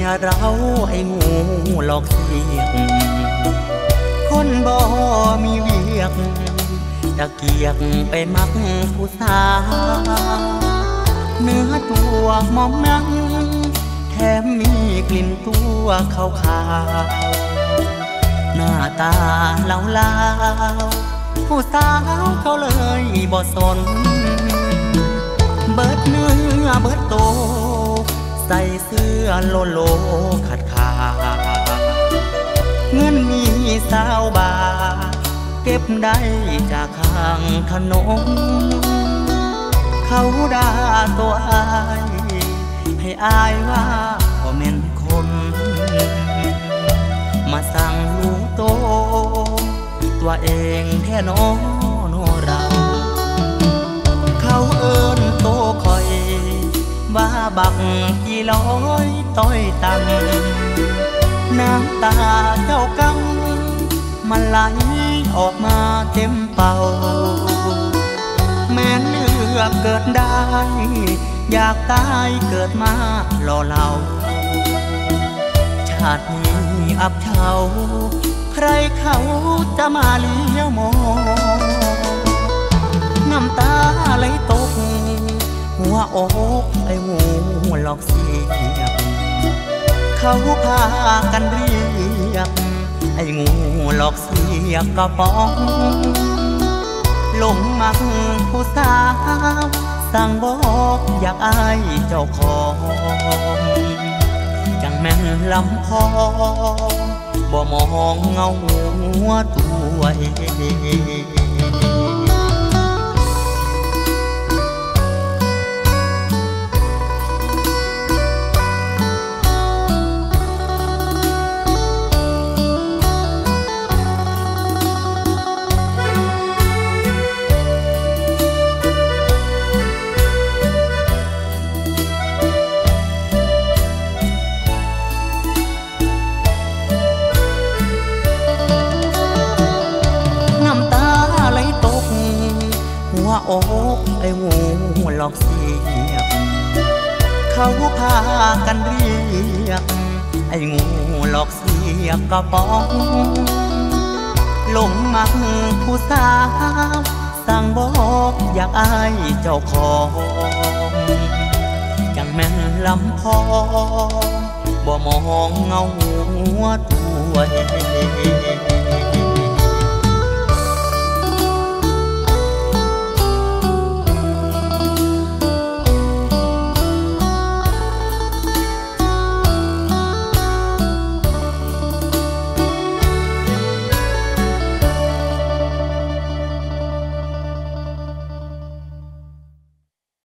เราไอ้งูหลอกเสียงคนบ่มีเวียกตะเกียกไปมักผู้สาวเนื้อตัวมอมนั่งแถมมีกลิ่นตัวขาวๆหน้าตาเล่าๆผู้สาวเขาเลยบ่สนเบิดเนื้อเบิดโตใส่เสื้อโลโลขาดขาเงินมี20 บาทเก็บได้จากข้างถนนเขาด่าตัวอายให้อายว่าบ่แม่นคนมาสั่งลูกโตตัวเองแท้น้อเราเขาเอิ้นโตคอยว่าบักกี่ร้อยต้อยตังน้ำตาเจ้ากำมันไหลออกมาเต็มเป่าแม้เลือกเกิดได้อยากตายเกิดมาหล่อเหลาชาตินี้อับเฉาใครเขาจะมาเลี้ยวมองน้ำตาไหลตกหัวอกไอ้งูหลอกเสียบเขาพากันเรียกไอ้งูหลอกเสียบกระป๋องหลงมักผู้สาวสั่งบอกอยากอายเจ้าของจังแม่นลำพองบ่มองเงาหัวตัวเองหัวอกไอ้งูหลอกเสียบเขาพากันเรียกไอ้งูหลอกเสียบกระป๋องหลงมักผู้สาวสั่งบอกอยากอายเจ้าของจังแม่นลำพองบ่มองเงาหัวตัวเอง